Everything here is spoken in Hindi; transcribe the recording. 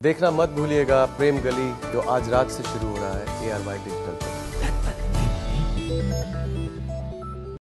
देखना मत भूलिएगा प्रेम गली, जो आज रात से शुरू हो रहा है ARY डिजिटल पर।